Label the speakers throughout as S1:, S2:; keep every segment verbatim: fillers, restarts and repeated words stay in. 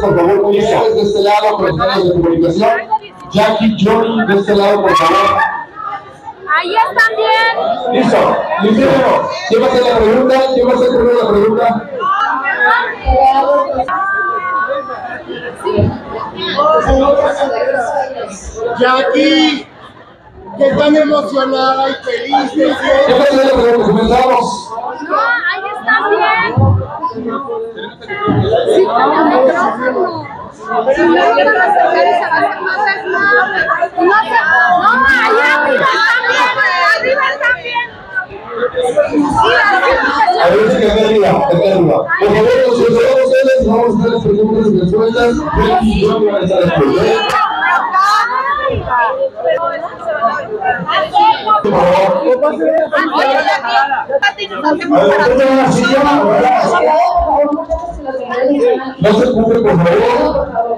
S1: por favor, muy de este lado, con los medios de comunicación. Jackie, Johnny, de este lado, por favor.
S2: Ahí están bien.
S1: Listo, listo. ¿Quién va a hacer la pregunta? ¿Quién va a hacer primero la pregunta?
S3: Jackie, qué tan emocionada y feliz te sientes.
S1: ¿Quién va a hacer la pregunta? Comenzamos.
S2: No, ahí están bien. Sí, con el micrófono. Si no, van a acercar y se va a hacer más desmadre. No, no, allá arriba están bien, arriba están bien.
S1: A ver si acá arriba, acá arriba. Por favor, nos saludamos ustedes, vamos a hacer las preguntas y respuestas. Y yo me voy a estar después. Por favor. No se ocupe, por favor.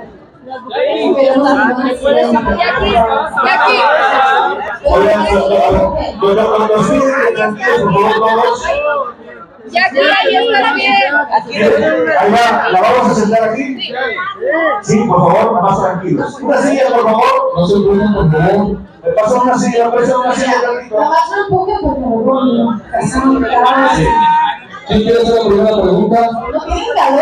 S2: Jackie, ahí está bien.
S1: Ahí va, ¿la vamos a sentar aquí? Sí, por favor, más tranquilos. Una silla, por favor. No se preocupen, por favor. Me pasa una silla, me pasa una silla, tantito. ¿Quién quiere hacer la primera pregunta?
S4: No tiene calor,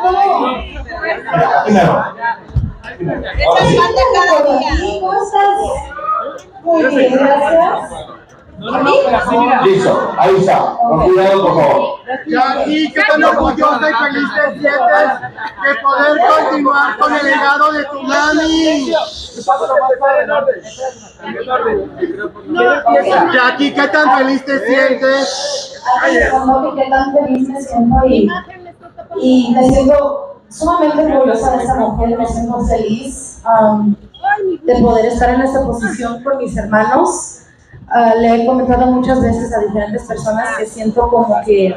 S1: Aquí mero. Ahora sí.
S4: ¿Cómo estás? Muy bien, gracias.
S1: Listo, ahí está. Con cuidado, por favor.
S3: Jackie, qué tan orgullosa y feliz te sientes de poder continuar con el legado de tu mami. Jackie, qué tan feliz te sientes.
S4: Alejandro, qué tan feliz me siento y, y me siento sumamente orgullosa de esta mujer, me siento feliz um, de poder estar en esta posición con mis hermanos. Uh, le he comentado muchas veces a diferentes personas que siento como que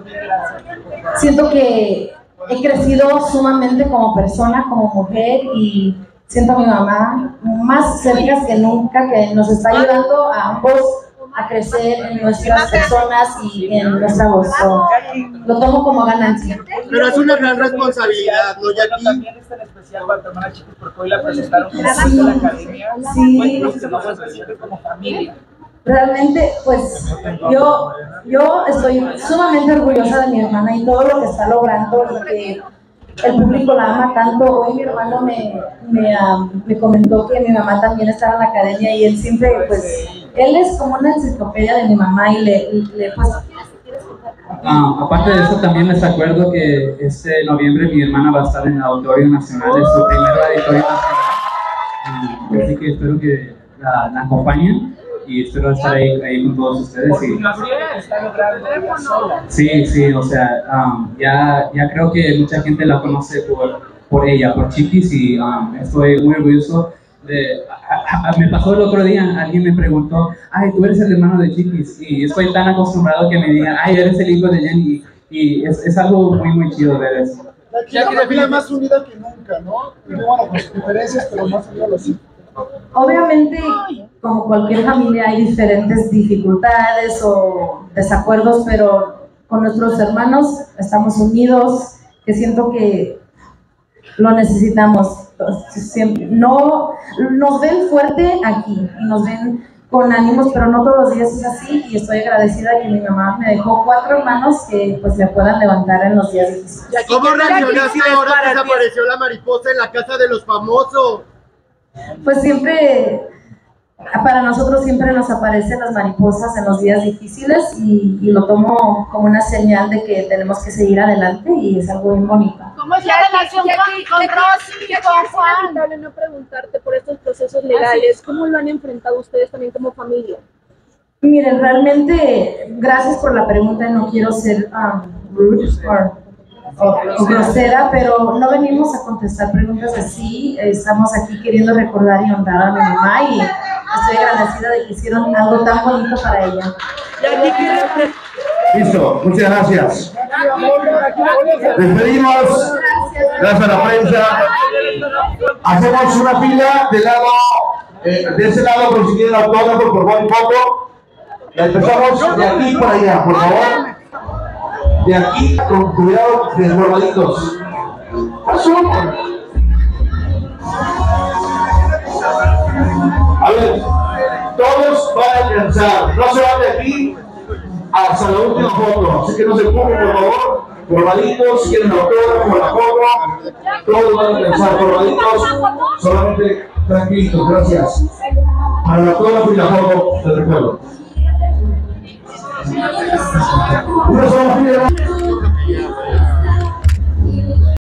S4: siento que he crecido sumamente como persona, como mujer, y siento a mi mamá más cerca que nunca, que nos está ayudando a ambos a crecer en nuestras personas y en nuestra voz. So, lo tomo como ganancia.
S3: Pero es una gran responsabilidad, ¿no, Jackie?
S5: También es tan especial para tu hermana Chiqui porque hoy la presentaron como parte
S4: Sí,
S5: de la academia.
S4: sí.
S5: ¿Cómo se nos hace siempre como familia?
S4: Realmente, pues, yo, yo estoy sumamente orgullosa de mi hermana y todo lo que está logrando y que el público la ama tanto. Hoy mi hermano me, me, um, me comentó que mi mamá también estaba en la academia y él siempre, pues, él es como una enciclopedia de mi mamá y le, le pues...
S6: Ah, aparte de eso, también les acuerdo que este noviembre mi hermana va a estar en el Auditorio Nacional, es su primer Auditorio Nacional. Así que espero que la, la acompañen y espero estar ahí, ahí con todos ustedes.
S5: Porque
S6: Y,
S5: Gabriela está logrando ella sola.
S6: sí, sí, o sea, um, ya, ya creo que mucha gente la conoce por, por ella, por Chiquis, y um, estoy muy orgulloso. De, a, a, me pasó el otro día, alguien me preguntó, ay, tú eres el hermano de Chiquis, y estoy tan acostumbrado que me digan, ay, eres el hijo de Jenny, y es, es algo muy, muy chido ver eso.
S3: Ya que define más unida que nunca, ¿no? Y bueno, con sus diferencias, pero más unida los hijos.
S4: Obviamente, como cualquier familia, hay diferentes dificultades o desacuerdos, pero con nuestros hermanos estamos unidos, que siento que lo necesitamos. Siempre, no, nos ven fuerte aquí y nos ven con ánimos, pero no todos los días es así, y estoy agradecida de que mi mamá me dejó cuatro hermanos que pues me puedan levantar en los días difíciles.
S3: ¿Cómo reaccionaste ahora que desapareció la mariposa en la casa de los famosos?
S4: Pues siempre, para nosotros siempre nos aparecen las mariposas en los días difíciles y, y lo tomo como una señal de que tenemos que seguir adelante y es algo muy bonito.
S2: ¿Cómo es la relación con, con Rosy y con Juan?
S7: Es lamentable no preguntarte por estos procesos legales. ¿Cómo lo han enfrentado ustedes también como familia?
S4: Miren, realmente, gracias por la pregunta, no quiero ser um, rude o, o grosera, pero no venimos a contestar preguntas así. Estamos aquí queriendo recordar y honrar a mi mamá y estoy agradecida de que hicieron algo tan bonito para ella.
S1: Listo, muchas gracias. Despedimos. Gracias a la prensa. Hacemos una fila del lado, eh, de ese lado, por si quieren autógrafo, por favor, un poco. Empezamos de aquí para allá, por favor. De aquí, con cuidado, desbordaditos. Paso. van a alcanzar. No se van de aquí hasta la última foto. Así que no se pongan, por favor. Formaditos, si quieren autógrafo por la foto, todos van a alcanzar. Formaditos, solamente tranquilitos. Gracias. Para el autógrafo y la foto del recuerdo. Una sola fila.